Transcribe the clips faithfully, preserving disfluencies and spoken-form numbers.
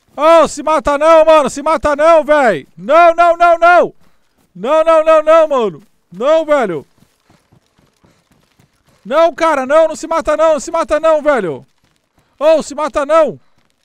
Ô, oh, se mata não, mano. Se mata não, velho. Não, não, não, não. Não, não, não, não, mano. Não, velho. Não, cara, não. Não se mata não. Não se mata não, velho. Ô, oh, se mata não.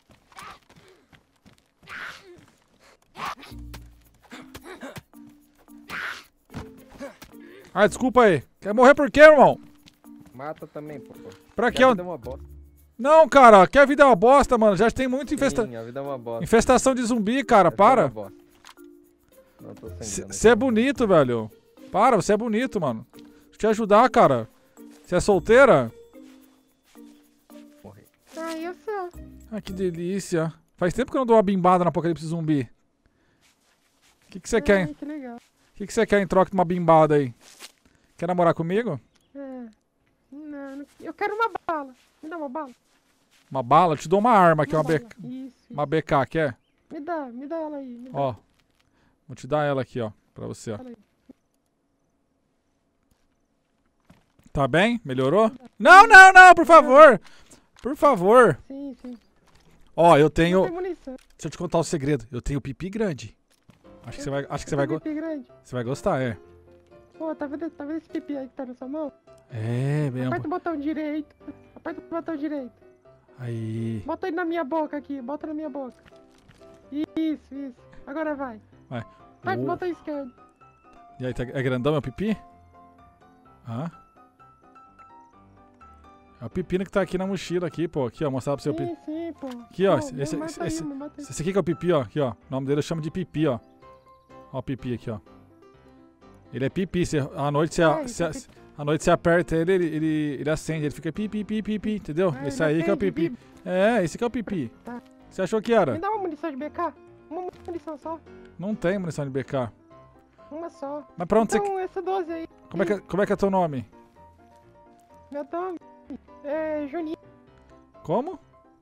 Ah, desculpa aí. Quer morrer por quê, irmão? Mata também, pô. Pra quê? A vida é uma bosta. Não, cara. Que a vida é uma bosta, mano. Já tem muita infesta... Sim, a vida é uma bosta. infestação de zumbi, cara. Para. Você é bonito, velho. Para, você é bonito, mano. Deixa eu te ajudar, cara. Você é solteira? Morri. Ah, eu sou. Ah, que delícia. Faz tempo que eu não dou uma bimbada no Apocalipse Zumbi. O que você quer? Que legal. O que você quer em troca de uma bimbada aí? Quer namorar comigo? É. Não, não, eu quero uma bala. Me dá uma bala. Uma bala? Eu te dou uma arma aqui, uma, uma, B... B... isso, uma isso. B K, quer? Me dá, me dá ela aí. Me dá. Ó. Vou te dar ela aqui, ó. Pra você, ó. Tá bem? Melhorou? Não, não, não, por favor. Por favor. Sim, sim. Ó, eu tenho... Não tem munição. Deixa eu te contar o segredo. Eu tenho pipi grande. Acho que você vai, acho que você vai, go... você vai gostar, é. Pô, tá vendo, tá vendo esse pipi aí que tá na sua mão? É, mesmo. Aperta o botão direito. Aperta o botão direito. Aí. Bota ele na minha boca aqui. Bota na minha boca. Isso, isso. Agora vai. Vai. Aperta Oh. o botão esquerdo. E aí, tá... é grandão meu pipi? Hã? É o pepino que tá aqui na mochila aqui, pô. Aqui, ó. Mostrar pro seu pipi. Sim, sim, pô. Aqui, ó. Pô, esse, mata esse, aí, esse, mata aí. esse aqui que é o pipi, ó. Aqui, ó. O nome dele eu chamo de pipi, ó. Ó o pipi aqui, ó. Ele é pipi. Você, à noite você, É, você, é pipi. à noite você aperta ele, ele, ele, ele acende. Ele fica pipi, pipi, pipi, entendeu? Ah, esse ele aí que é o acende, pipi. pipi. É, esse que é o pipi. Tá. Você achou que era? Me dá uma munição de B K. Uma munição só. Não tem munição de B K. Uma só. Mas pra onde Então, você... essa doze aí. Como é, que, como é que é teu nome? Meu nome é Juninho. Como?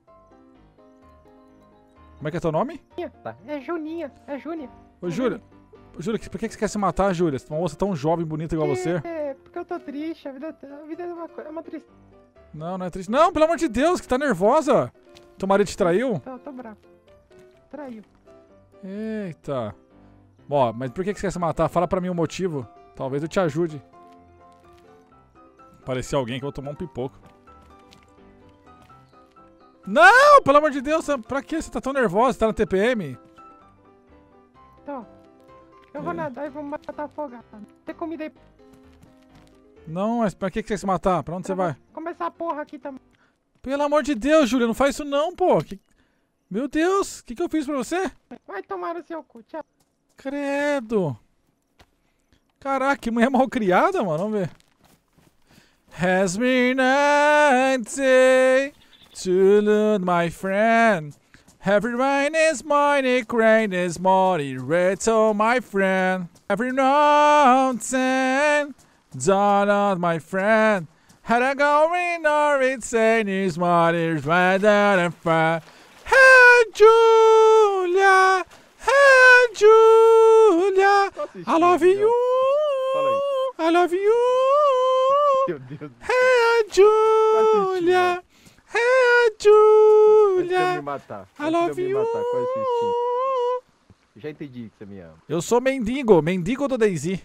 Como é que é teu nome? Tá. É Juninha. É Júnia. Ô, Júlia. Júlia, por que que você quer se matar, Júlia? Você é uma moça tão jovem e bonita igual você. É, porque eu tô triste. A vida, a vida é uma, co- é uma tristeza. Não, não é triste. Não, pelo amor de Deus, que tá nervosa. Teu marido te traiu? Tô, tô bravo. Traiu. Eita. Ó, mas por que que você quer se matar? Fala pra mim o motivo. Talvez eu te ajude. Parecia alguém que eu vou tomar um pipoco. Não, pelo amor de Deus, pra que você tá tão nervosa? Você tá na T P M? Então, eu vou É. nadar e vou matar afogado. Tem comida aí. Não, mas pra que que você quer se matar? Pra onde você vai? Começar a porra aqui também. Pelo amor de Deus, Júlia, não faz isso não, pô. Que... Meu Deus, o que que eu fiz pra você? Vai tomar no seu cu. Tchau. Credo. Caraca, que mulher mal criada, mano. Vamos ver. Has been a day to lose my friend. Every rain is morning, rain is morning, red to my friend. Every mountain, dawn on my friend. Had a going or it's saying is morning, red than friend. Hey, Julia, hey, Julia, I love you, I love you. Meu Deus do céu. Hey, Julia, hey, Quase que eu me Julia, matar. I Quase love que eu me you. matar com esse instinto. Já entendi que você me ama. Eu sou mendigo, mendigo do Daisy.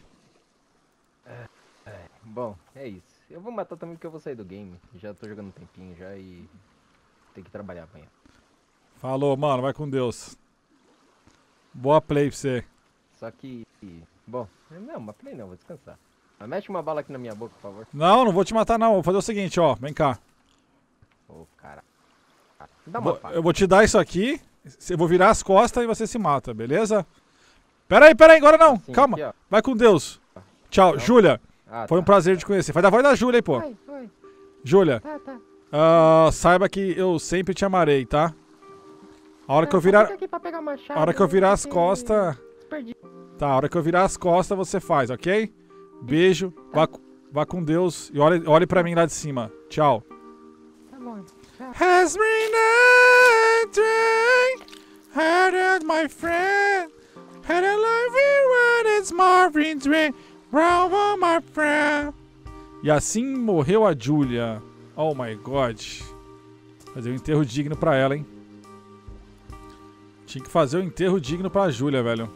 Bom, é isso. Eu vou matar também porque eu vou sair do game. Já tô jogando um tempinho já e tem que trabalhar amanhã. Falou, mano, vai com Deus. Boa play pra você. Só que, bom, não, uma play não, vou descansar. Mas mete uma bala aqui na minha boca, por favor. Não, não vou te matar não, vou fazer o seguinte, ó, vem cá. Ô, cara. Dá uma Vou- faca. eu vou te dar isso aqui, eu vou virar as costas e você se mata, beleza? Pera aí, pera aí, agora não, Assim, calma. aqui, ó. Vai com Deus. Tchau, Não. Júlia, Ah, foi um tá. prazer te conhecer. Faz da voz da Júlia aí, pô. Oi, oi. Júlia, Tá, tá. ah, saiba que eu sempre te amarei, tá? A hora que eu É, só virar, fica aqui pra pegar machado, a hora que eu virar as porque costas... Perdi. Tá, a hora que eu virar as costas você faz, ok? Beijo, vá, co- vá com Deus e olhe, olhe pra mim lá de cima. Tchau. Tá bom. Tchau. Has been a day, had my friend, had a life when it's Marvin's way, bravo my friend. E assim morreu a Julia. Oh my God. Fazer um enterro digno pra ela, hein? Tinha que fazer o enterro digno pra Júlia, velho.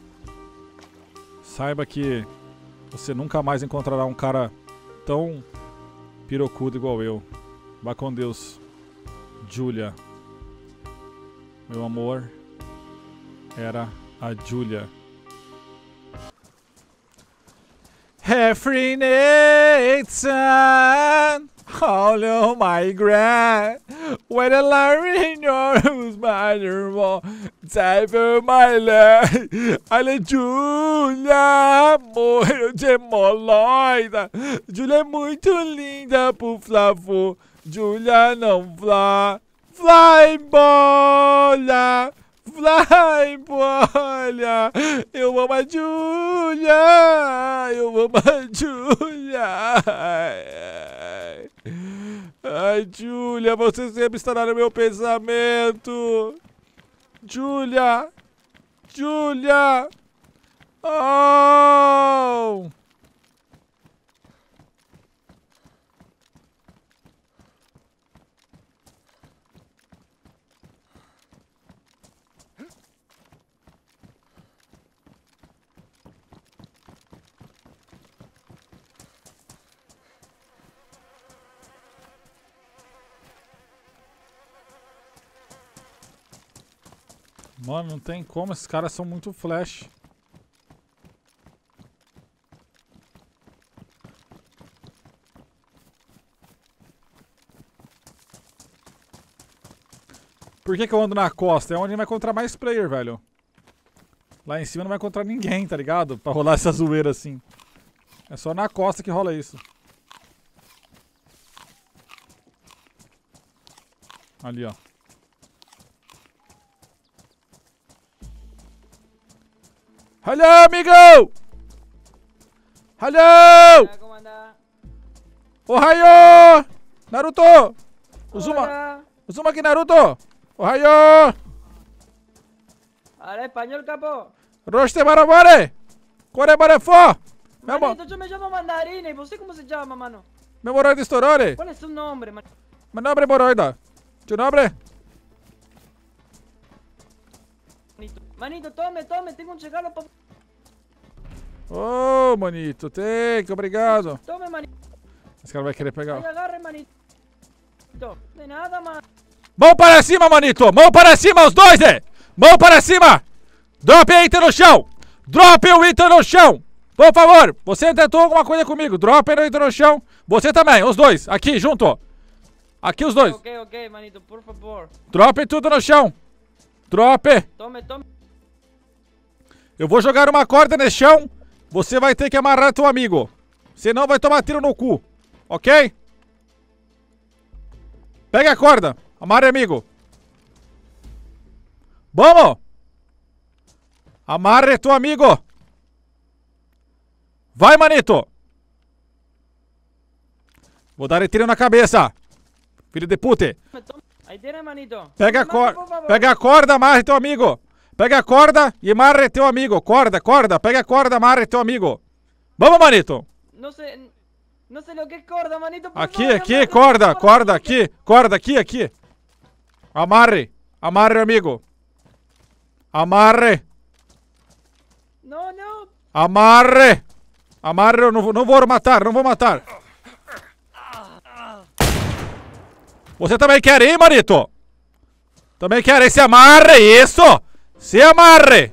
Saiba que você nunca mais encontrará um cara tão pirocudo igual eu. Vá com Deus, Júlia. Meu amor era a Júlia. Every Nathan, all of my grand, when I learn in your spider wall, type of my life, olha Júlia, amor de moloida, Júlia é muito linda pro Flávio, Júlia não flá, fly bola. Fly, bolha! Eu amo a Júlia! Eu amo a Júlia! Ai, Júlia, você sempre estará no meu pensamento! Júlia! Júlia! Oh! Mano, não tem como, esses caras são muito flash. Por que que eu ando na costa? É onde vai encontrar mais player, velho. Lá em cima não vai encontrar ninguém, tá ligado? Pra rolar essa zoeira assim. É só na costa que rola isso. Ali, ó. Hello, amigo! Hello! ¿Cómo anda? Ohayo! Naruto! Uzuma! Hola. Uzuma aqui, Naruto! Ohayo! Habla español, capo. Roste barabare! Kore barefo! Meu Manito, yo me llamo Mandarina. ¿Y vos cómo se llama, mano? Memoroide Storore! ¿Cuál es su nombre, man? Meu nome é Moroida! Tu nome? Manito, manito, tome, tome. Tengo un regalo para... Ô, oh, manito, tem que, obrigado! Tome, manito. Esse cara vai querer pegar. Ahí agarre, manito. De nada, man. Mão para cima, manito! Mão para cima, os dois, né? Mão para cima! Drop o item no chão! Drop o item no chão! Por favor, você tentou alguma coisa comigo. Drop o item no chão. Você também, os dois. Aqui, junto. Aqui os dois. Ok, ok, manito, por favor. Drop tudo no chão. Drop. Tome, tome. Eu vou jogar uma corda nesse chão. Você vai ter que amarrar teu amigo. Senão vai tomar tiro no cu. Ok? Pega a corda. Amarre, amigo. Vamos. Amarre tu amigo. Vai, manito. Vou dar tiro na cabeça. Filho de puta. Tome, tome. Ahí tiene, manito. Pega a Tome, mano, corda. por favor. Pega a corda, amarre teu amigo. Pega a corda e amarre teu amigo. Corda, corda. Pega a corda, amarre teu amigo. Vamos, manito. No sé... No sé lo que es corda, manito. Por Aqui, favor, aqui, amarre, corda, por favor, corda, manito. aqui. Corda, aqui, aqui. Amarre. Amarre, amigo. Amarre. No, no. Amarre. Amarre, eu não, vou- não vou matar, não vou matar. Você também quer ir, manito? Também quer ir? Se amarre, isso! Se amarre!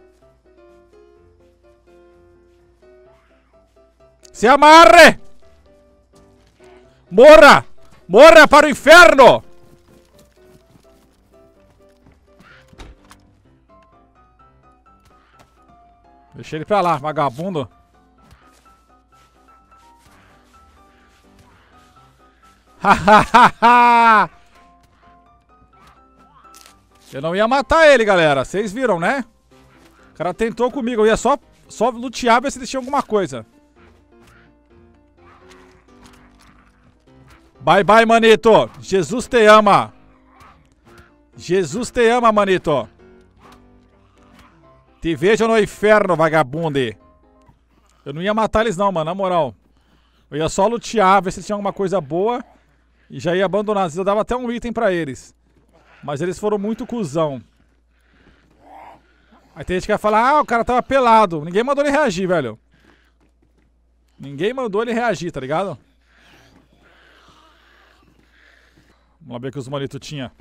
Se amarre! Morra! Morra para o inferno! Deixa ele pra lá, vagabundo. Hahaha! Eu não ia matar ele, galera. Vocês viram, né? O cara tentou comigo. Eu ia só, só lutear, ver se deixa alguma coisa. Bye, bye, manito. Jesus te ama. Jesus te ama, manito. Te vejo no inferno, vagabundo. Eu não ia matar eles não, mano, na moral. Eu ia só lutear, ver se tinha alguma coisa boa. E já ia abandonar. Eu dava até um item pra eles. Mas eles foram muito cuzão. Aí tem gente que vai falar, ah, o cara tava pelado. Ninguém mandou ele reagir, velho. Ninguém mandou ele reagir, tá ligado? Vamos lá ver o que os manitos tinha.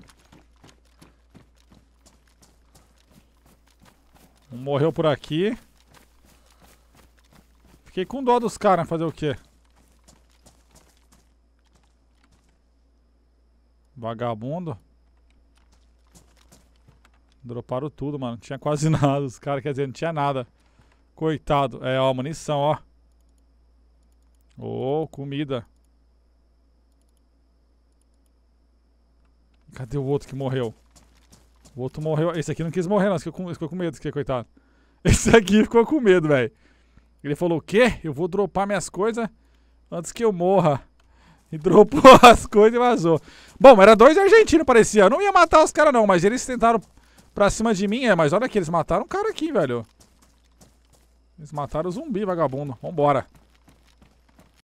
Um morreu por aqui. Fiquei com dó dos caras, fazer o quê? Vagabundo. Droparam tudo, mano. Não tinha quase nada. Os caras, quer dizer, não tinha nada. Coitado. É, ó, munição, ó. Ô, oh, comida. Cadê o outro que morreu? O outro morreu. Esse aqui não quis morrer, não. Esse ficou com, ficou com medo, esse aqui, coitado. Esse aqui ficou com medo, velho. Ele falou, o quê? Eu vou dropar minhas coisas antes que eu morra. E dropou as coisas e vazou. Bom, era dois argentinos, parecia. Eu não ia matar os caras, não. Mas eles tentaram pra cima de mim. É, mas olha aqui, eles mataram um cara aqui, velho. Eles mataram o zumbi, vagabundo. Vambora.